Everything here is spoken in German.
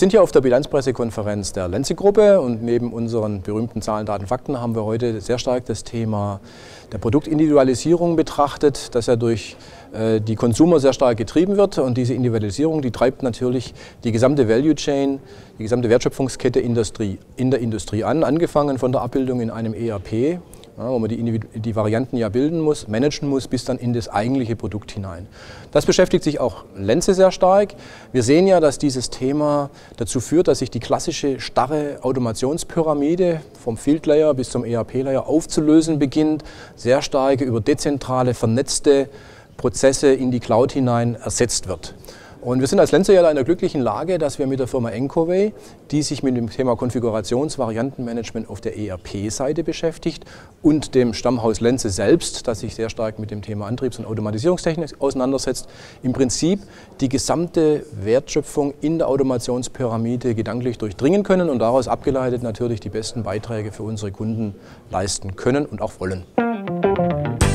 sind hier auf der Bilanzpressekonferenz der Lenze-Gruppe und neben unseren berühmten Zahlen, Daten, Fakten haben wir heute sehr stark das Thema der Produktindividualisierung betrachtet, das ja durch die Consumer sehr stark getrieben wird. Und diese Individualisierung, die treibt natürlich die gesamte Value Chain, die gesamte Wertschöpfungskette in der Industrie an, angefangen von der Abbildung in einem ERP, wo man die Varianten ja bilden muss, managen muss, bis dann in das eigentliche Produkt hinein. Das beschäftigt sich auch Lenze sehr stark. Wir sehen ja, dass dieses Thema dazu führt, dass sich die klassische starre Automationspyramide vom Field Layer bis zum ERP Layer aufzulösen beginnt, sehr stark über dezentrale, vernetzte Prozesse in die Cloud hinein ersetzt wird. Und wir sind als Lenze ja in der glücklichen Lage, dass wir mit der Firma Encoway, die sich mit dem Thema Konfigurationsvariantenmanagement auf der ERP-Seite beschäftigt, und dem Stammhaus Lenze selbst, das sich sehr stark mit dem Thema Antriebs- und Automatisierungstechnik auseinandersetzt, im Prinzip die gesamte Wertschöpfung in der Automationspyramide gedanklich durchdringen können und daraus abgeleitet natürlich die besten Beiträge für unsere Kunden leisten können und auch wollen.